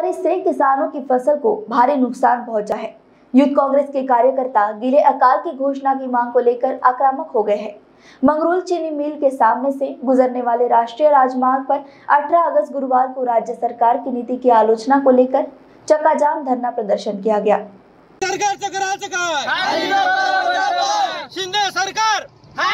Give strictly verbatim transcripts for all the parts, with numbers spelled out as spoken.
बारिश से किसानों की फसल को भारी नुकसान पहुंचा है। यूथ कांग्रेस के कार्यकर्ता गीले अकाल की घोषणा की मांग को लेकर आक्रामक हो गए हैं। मंगरूल चीनी मिल के सामने से गुजरने वाले राष्ट्रीय राजमार्ग पर अठारह अगस्त गुरुवार को राज्य सरकार की नीति की आलोचना को लेकर चक्का-जाम धरना प्रदर्शन किया गया। सरकार चकरा चका शिंदे सरकार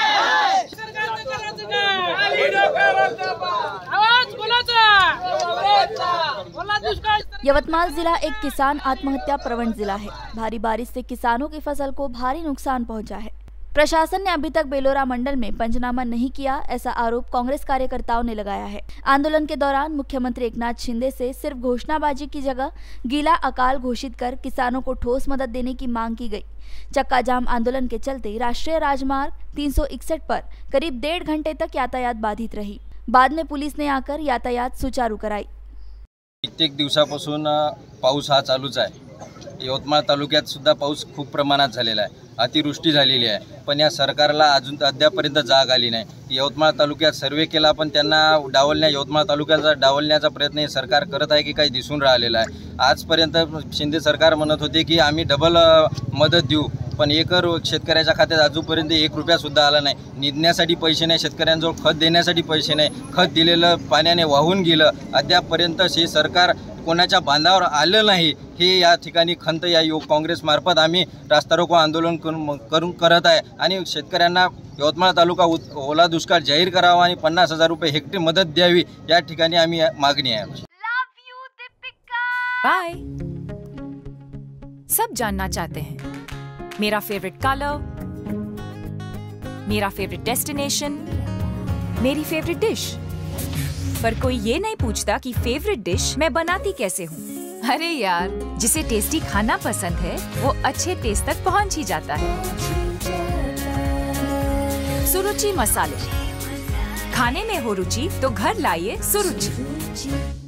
यवतमाल जिला एक किसान आत्महत्या प्रवण जिला है। भारी बारिश से किसानों की फसल को भारी नुकसान पहुंचा है। प्रशासन ने अभी तक बेलोरा मंडल में पंचनामा नहीं किया, ऐसा आरोप कांग्रेस कार्यकर्ताओं ने लगाया है। आंदोलन के दौरान मुख्यमंत्री एकनाथ शिंदे से सिर्फ घोषणाबाजी की जगह गीला अकाल घोषित कर किसानों को ठोस मदद देने की मांग की गई। चक्का जाम आंदोलन के चलते राष्ट्रीय राजमार्ग तीन सौ इकसठ पर करीब डेढ़ घंटे तक यातायात बाधित रही। बाद में पुलिस ने आकर यातायात सुचारू कराई। कित्येक दिवसापासून पाऊस हा चालूच आहे। यवतमाळ तालुक्यात सुद्धा पाऊस खूप प्रमाणात झालेला आहे, अतिवृष्टी झालेली आहे, पण या सरकारला अजून अद्यापर्यंत जाग आली नाही। यवतमाळ तालुक्यात सर्वे केला पण त्यांना डावलण्या यवतमाळ तालुक्याचा डावलण्याचा प्रयत्न हे सरकार करत आहे की काही दिसून राहिलेला आहे। आजपर्यंत शिंदे सरकार म्हणत होते की आम्ही डबल मदत देऊ, पण एकर शेतकऱ्याच्या खात्यात अजूनपर्यंत एक रुपया सुद्धा आला नाही। निंदण्यासाठी पैसे नाही, शेतकऱ्यांजवळ खत देण्यासाठी पैसे नाही, खत दिलेलं पाण्याने वाहून गेलं। अद्यापर्यंत हे सरकार कोणाच्या बांधावर आलं नाही। हे या ठिकाणी खंत या युवक काँग्रेस मार्फत आम्ही रास्ता रोको आंदोलन करून करत आहे आणि शेतकऱ्यांना यवतमाळ तालुका ओला दुष्काळ जाहीर करावा आणि पन्नास हजार रुपये हेक्टर मदत द्यावी, या ठिकाणी आम्ही मागणी आहे। बाय। सब जानना चाहते हैं मेरा फेवरेट कलर, मेरा फेवरेट डेस्टिनेशन, मेरी फेवरेट डिश, पर कोई ये नहीं पूछता कि फेवरेट डिश मैं बनाती कैसे हूँ। अरे यार, जिसे टेस्टी खाना पसंद है वो अच्छे टेस्ट तक पहुँच ही जाता है। सुरुचि मसाले, खाने में हो रुचि तो घर लाइए सुरुचि।